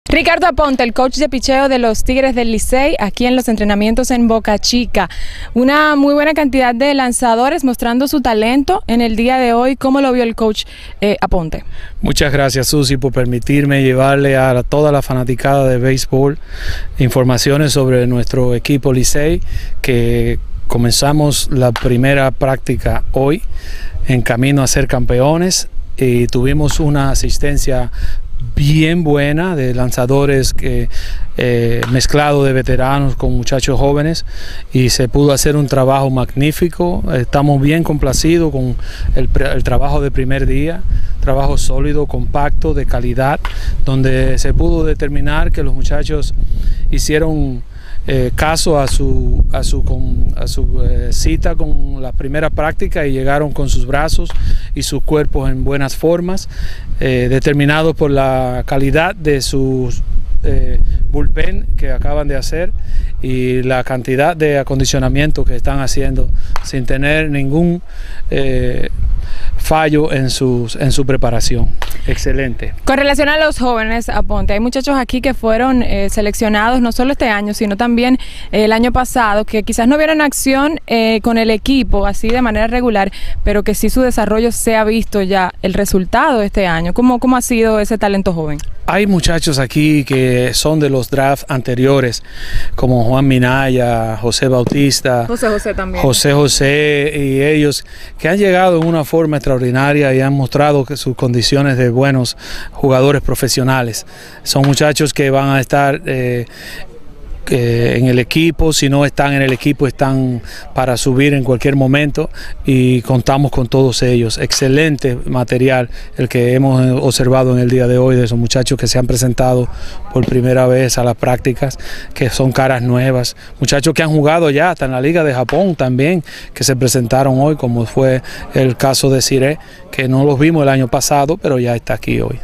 Ricardo Aponte, el coach de picheo de los Tigres del Licey, aquí en los entrenamientos en Boca Chica. Una muy buena cantidad de lanzadores mostrando su talento en el día de hoy. ¿Cómo lo vio el coach Aponte? Muchas gracias, Susi, por permitirme llevarle a toda la fanaticada de béisbol informaciones sobre nuestro equipo Licey, que comenzamos la primera práctica hoy en camino a ser campeones y tuvimos una asistencia bien buena de lanzadores mezclado de veteranos con muchachos jóvenes, y se pudo hacer un trabajo magnífico. Estamos bien complacidos con el trabajo de primer día, trabajo sólido, compacto, de calidad, donde se pudo determinar que los muchachos hicieron caso a su cita con la primera práctica y llegaron con sus brazos y sus cuerpos en buenas formas, determinados por la calidad de sus bullpen que acaban de hacer y la cantidad de acondicionamiento que están haciendo sin tener ningún fallo en su preparación. Excelente. Con relación a los jóvenes, Aponte, hay muchachos aquí que fueron seleccionados no solo este año, sino también el año pasado, que quizás no vieron acción con el equipo así de manera regular, pero que sí su desarrollo se ha visto ya el resultado este año. ¿Cómo ha sido ese talento joven? Hay muchachos aquí que son de los drafts anteriores, como Juan Minaya, José Bautista, José también. José y ellos que han llegado en una forma extraordinaria y han mostrado que sus condiciones de buenos jugadores profesionales. Son muchachos que van a estar en el equipo. Si no están en el equipo, están para subir en cualquier momento, y contamos con todos ellos. Excelente material el que hemos observado en el día de hoy de esos muchachos que se han presentado por primera vez a las prácticas, que son caras nuevas, muchachos que han jugado ya hasta en la Liga de Japón también, que se presentaron hoy, como fue el caso de Siré, que no los vimos el año pasado, pero ya está aquí hoy.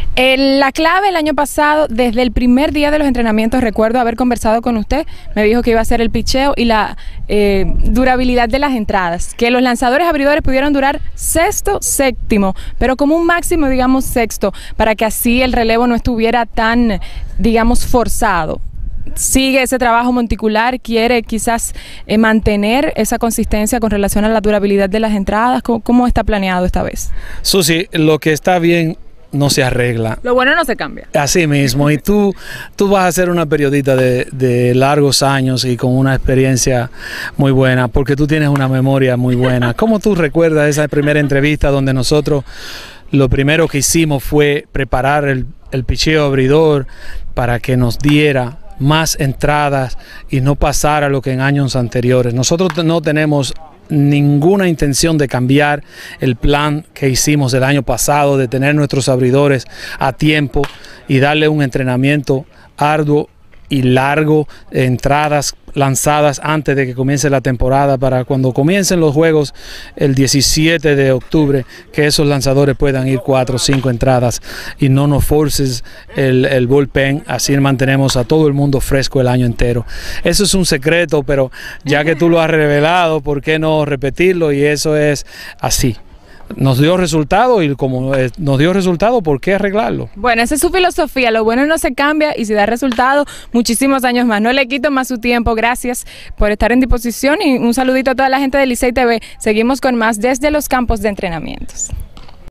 La clave el año pasado, desde el primer día de los entrenamientos, recuerdo haber conversado con usted, me dijo que iba a ser el picheo y la durabilidad de las entradas, que los lanzadores abridores pudieron durar sexto, séptimo, pero como un máximo, digamos, sexto, para que así el relevo no estuviera tan, digamos, forzado. ¿Sigue ese trabajo monticular? ¿Quiere quizás mantener esa consistencia con relación a la durabilidad de las entradas? ¿Cómo está planeado esta vez? Susi, lo que está bien no se arregla. Lo bueno no se cambia. Así mismo, y tú vas a ser una periodista de largos años y con una experiencia muy buena, porque tú tienes una memoria muy buena. ¿Cómo tú recuerdas esa primera entrevista donde nosotros lo primero que hicimos fue preparar el picheo abridor para que nos diera más entradas y no pasara lo que en años anteriores? Nosotros no tenemos ninguna intención de cambiar el plan que hicimos el año pasado, de tener nuestros abridores a tiempo y darle un entrenamiento arduo y largo, entradas lanzadas antes de que comience la temporada, para cuando comiencen los juegos el 17 de octubre, que esos lanzadores puedan ir 4 o 5 entradas y no nos forces el bullpen. Así mantenemos a todo el mundo fresco el año entero. Eso es un secreto, pero ya que tú lo has revelado, ¿por qué no repetirlo? Y eso es así. Nos dio resultado, y como nos dio resultado, ¿por qué arreglarlo? Bueno, esa es su filosofía, lo bueno no se cambia, y si da resultado, muchísimos años más. No le quito más su tiempo. Gracias por estar en disposición y un saludito a toda la gente de Licey TV. Seguimos con más desde los campos de entrenamientos.